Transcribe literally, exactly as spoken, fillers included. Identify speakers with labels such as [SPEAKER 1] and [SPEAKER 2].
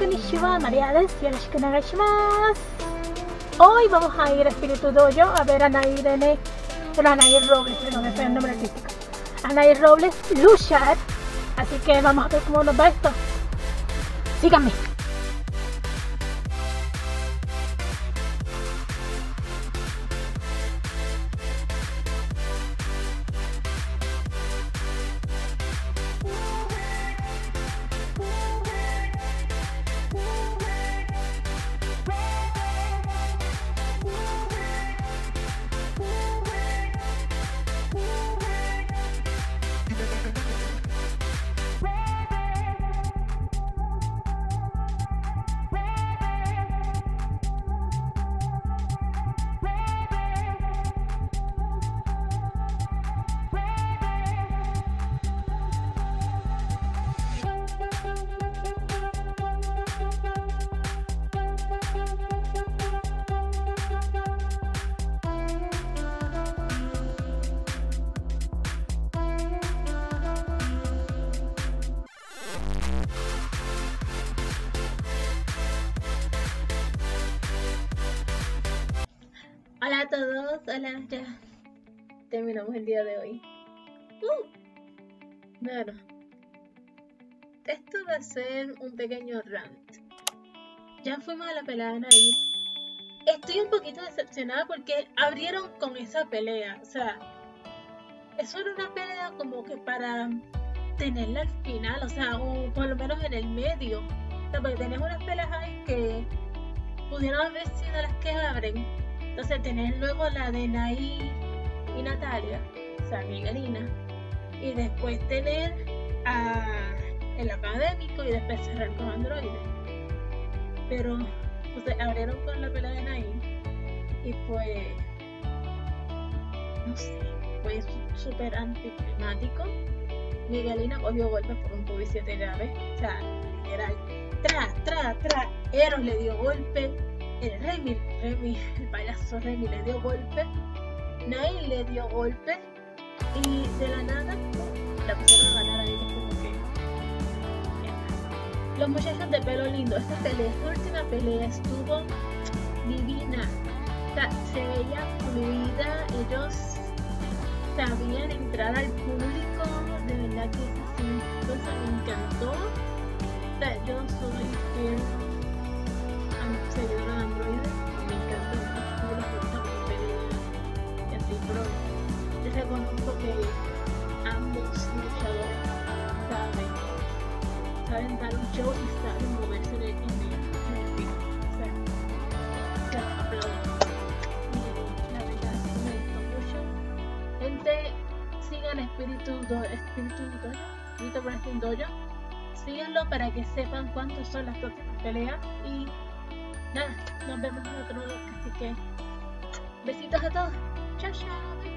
[SPEAKER 1] Konnichiwa, María des, yoroshiku onegaishimasu. Hoy vamos a ir a Espíritu Dojo a ver a Anaí René, pero Anaí Robles, perdón, ese es el nombre artístico. Anaí Robles luchar, así que vamos a ver cómo nos va esto. Síganme. Hola a todos, hola, ya terminamos el día de hoy. Uh, bueno, esto va a ser un pequeño rant. Ya fuimos a la pelea de Anaí. Estoy un poquito decepcionada porque abrieron con esa pelea. O sea, eso era una pelea como que para tenerla al final, o sea, o por lo menos en el medio. O sea, porque tenemos unas peleas ahí que pudieron haber sido las que abren. Entonces tener luego la de Anaí y Natalia, o sea, Miguelina, y después tener a el académico y después cerrar con Androide. Pero o sea, abrieron con la pelea de Anaí y pues no sé, fue súper anticlimático. Miguelina cogió golpes por un tubo y siete llaves, o sea, literal, tra, tra, tra, Eros le dio golpe. El Remy, Remy, el payaso Remy le dio golpe, Nail le dio golpe y de la nada la pusieron a ganar a ellos como que yeah. Los muchachos de pelo lindo, esta pelea, esta última pelea estuvo divina, o sea, se veía fluida, ellos sabían entrar al público, de verdad que esa cosa me encantó, o sea, yo soy fiel seguidora de Androide, me encanta el estilo, por pelea y así, pero yo reconozco que ambos luchadores saben, saben dar un show y saben moverse en el, en el, en el piso, o sea, se los aplaudo y la verdad me gustó mucho. Gente, sigan Espíritu Dojo, Espíritu Dojo, Espíritu Wrestling Dojo, síganlo para que sepan cuántas son las próximas peleas y nada, nos vemos en otro vlog, así que besitos a todos, chao chao.